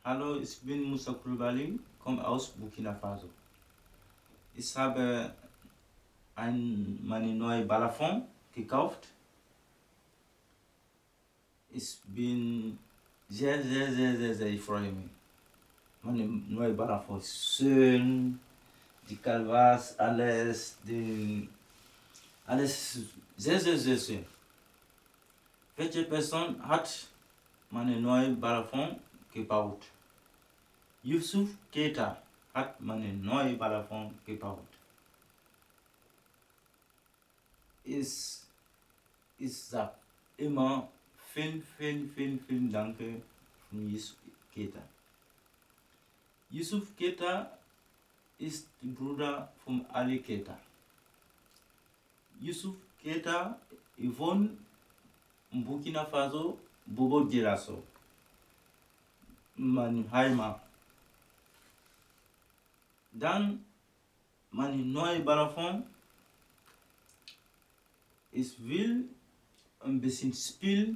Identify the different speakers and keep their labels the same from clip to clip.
Speaker 1: Hallo, ich bin Musa Kulbali, komme aus Burkina Faso. Ich habe meine neue Balafon gekauft. Ich bin sehr, ich freue mich. Meine neue Balafon ist schön, die Calvas, alles sehr schön. Welche Person hat meine neue Balafon gebaut? Yusuf Keita hat meine neue Balafon gebaut. Ich sage immer vielen Dank von Yusuf Keita. Yusuf Keita ist der Bruder von Ali Keita. Yusuf Keita wohnt in Burkina Faso, Bobo Dioulasso, meine Heimat. Dann meine neue Balafon. Ich will ein bisschen spielen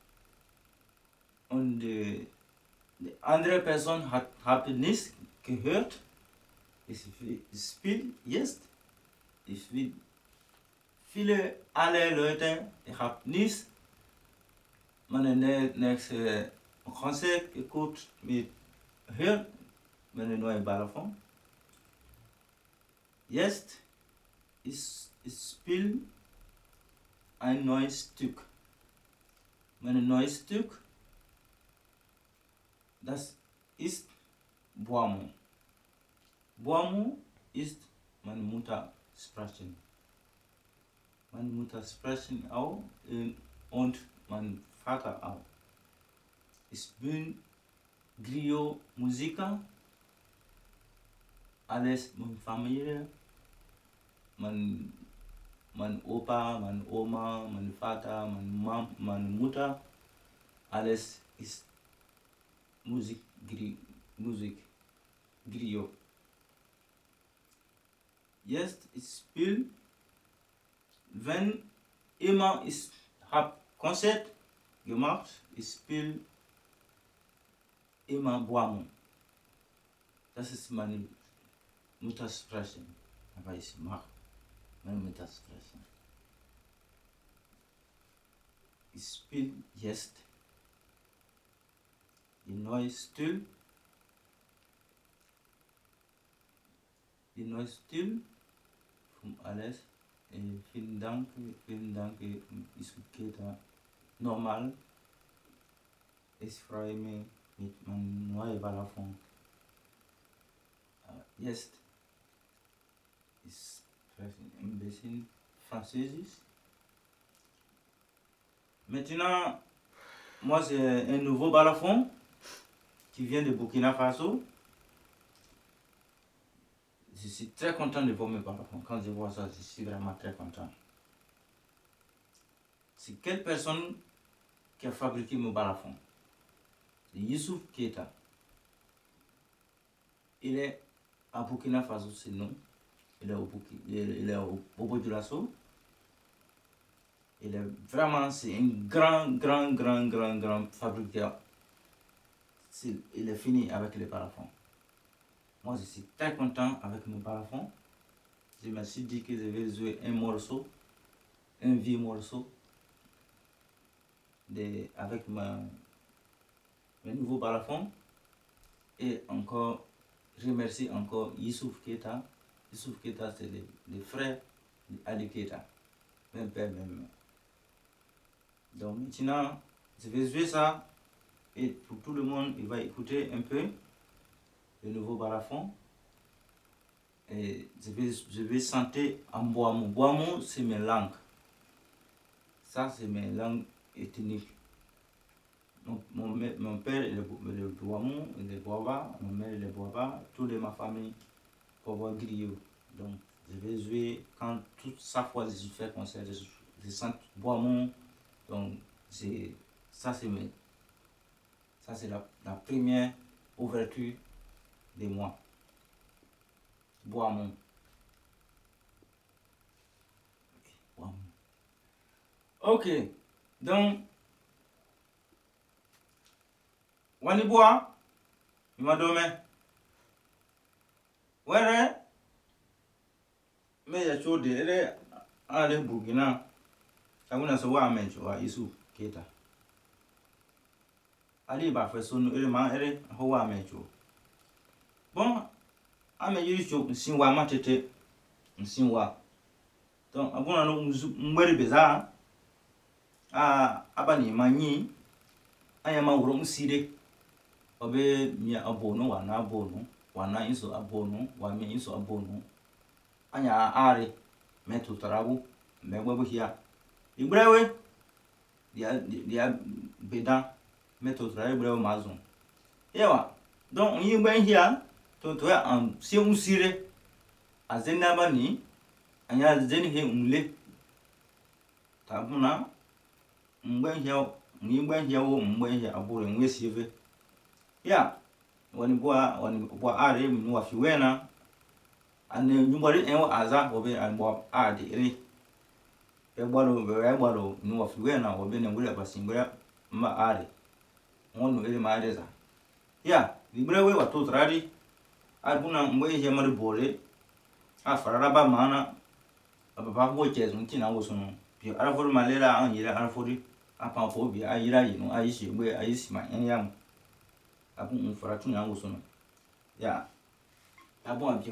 Speaker 1: und die andere Person hat nichts gehört. Ich spiele jetzt. Ich will alle Leute, ich habe nichts. Meine nächste Konzert geguckt mit Hör, meine neue Balafon. Jetzt ich spiele ein neues Stück. Mein neues Stück, das ist Boamu. Boamu ist meine Mutter sprechen. Meine Mutter sprechen auch und mein Vater auch. Ich bin Griot-Musiker, alles meine Familie, mein Opa, meine Oma, mein Vater, meine Mutter, alles ist Musik, Griot. Jetzt ich spiele, wenn immer ich habe Konzert gemacht, ich spiele immer Boamu. Das ist meine Muttersprache, aber ich mache meine Muttersprache. Ich spiele jetzt die neue Stil von alles. Vielen Dank, Yusuf Keita. Normal, ich freue mich mit meinem neuen Balafon. Jetzt ich spreche ein bisschen Französisch. Maintenant, moi c'est un nouveau balafon qui vient de Burkina Faso. Je suis très content de voir mes balafons. Quand je vois ça, je suis vraiment très content. C'est quelle personne qui a fabriqué mon balafon? C'est Yusuf Keita. Il est à Burkina Faso, c'est non. Il est au Bobo Dioulasso. Il est vraiment, c'est un grand fabricant. Il est fini avec les balafons. Moi, je suis très content avec mon balafon. Je me suis dit que je vais jouer un morceau, un vieux morceau, avec mes nouveaux balafons. Et encore, je remercie encore Yusuf Keita. Yusuf Keita, c'est le frère d'Ali Keita, même père, même mère. Donc maintenant, je vais jouer ça et pour tout le monde, il va écouter un peu le nouveau balafon. Et je vais chanter en Boamu. Boamu, c'est mes langues. Ça, c'est mes langues ethniques. Donc, mon père, il est Boamu, il est Boaba, ma mère, il est Boaba, toute ma famille, Boaba Griot. Donc, je vais jouer quand toute sa fois je fais concert, je chante Boamu. Donc, ça c'est la première ouverture de moi. Boamu. Ok, donc, Wani Boa, Imadome. Where may I show the other Burkina? I want to say what I mentioned wa Yusuf Keita. Ali ba fe so no ere ma ere ho wa mentioned. Bon, I may use you sin wa matete sin wa. Don abuna no mwere beza abani manyi ayama wuro musire obe mia abono wana abono wana iso abono wa mi iso abono anya are metu tarabu megbo hia igrewe dia beda metu tarabu igrewe mazun yewa don yi gbe hia to si musire azena bani anya zeni he umle tabuna mgbe hia wo mgbe hia abure nwe sieve ya wani bua are mi wa fiwena ane nyumbari enwo aza obe anbo ade ere egbalo ni wa fiwena obe ne ngure basimbura ma are wono ere ma areza ya libre we wa to tradi albuna mgbe hia mari bole afarara ba mana ababa bo jesu ntina wo sunu bi arafori malela an yira arafori apa fo bi ayira yinu ayishi gbe ayisi ma enyam abun faratu na wo sunu ya abun abio